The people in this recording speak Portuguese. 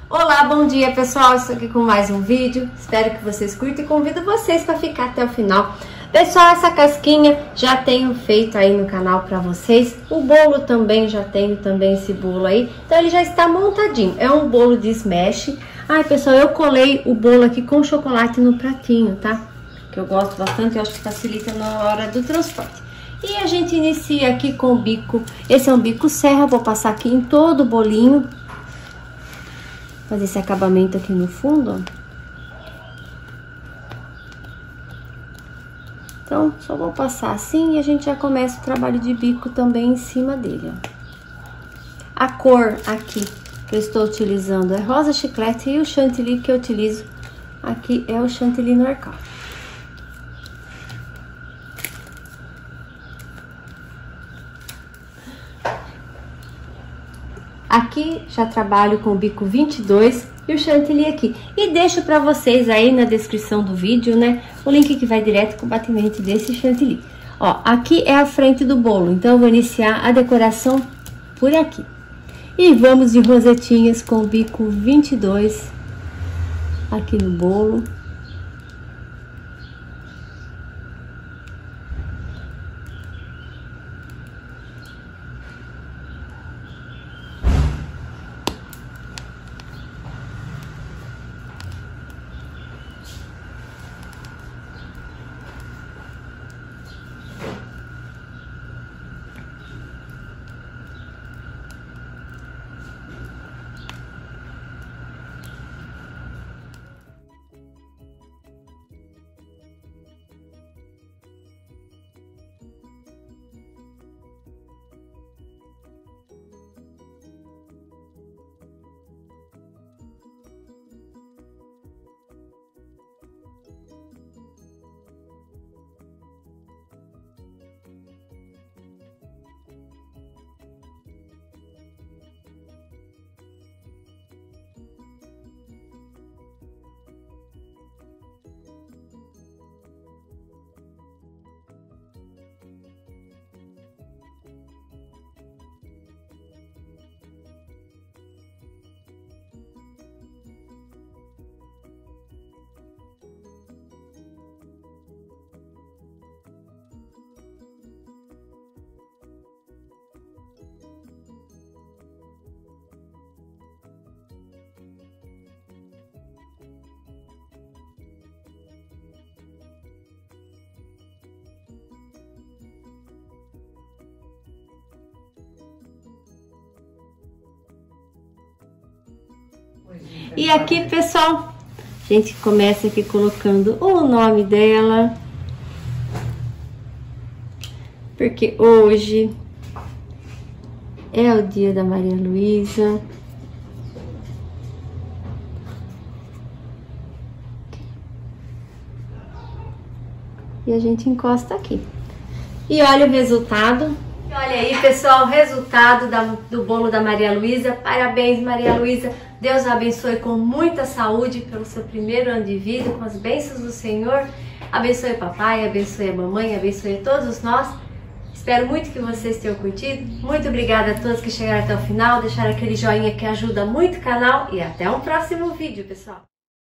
Olá, bom dia pessoal, estou aqui com mais um vídeo, espero que vocês curtam e convido vocês para ficar até o final. Pessoal, essa casquinha já tenho feito aí no canal para vocês, o bolo também, já tenho também esse bolo aí, então ele já está montadinho, é um bolo de smash. Ai pessoal, eu colei o bolo aqui com chocolate no pratinho, tá? Que eu gosto bastante, eu acho que facilita na hora do transporte. E a gente inicia aqui com o bico, esse é um bico serra, vou passar aqui em todo o bolinho. Fazer esse acabamento aqui no fundo, ó. Então, só vou passar assim e a gente já começa o trabalho de bico também em cima dele, ó. A cor aqui que eu estou utilizando é rosa chiclete e o chantilly que eu utilizo aqui é o chantilly Norcal. Aqui já trabalho com o bico 22 e o chantilly aqui. E deixo para vocês aí na descrição do vídeo, né, o link que vai direto com o batimento desse chantilly. Ó, aqui é a frente do bolo, então eu vou iniciar a decoração por aqui. E vamos de rosetinhas com o bico 22 aqui no bolo. E aqui, pessoal, a gente começa aqui colocando o nome dela, porque hoje é o dia da Maria Luísa. E a gente encosta aqui. E olha o resultado. Olha aí, pessoal, o resultado do bolo da Maria Luísa. Parabéns, Maria Luísa. Deus a abençoe com muita saúde pelo seu primeiro ano de vida, com as bênçãos do Senhor. Abençoe o papai, abençoe a mamãe, abençoe todos nós. Espero muito que vocês tenham curtido. Muito obrigada a todos que chegaram até o final, deixaram aquele joinha que ajuda muito o canal. E até um próximo vídeo, pessoal.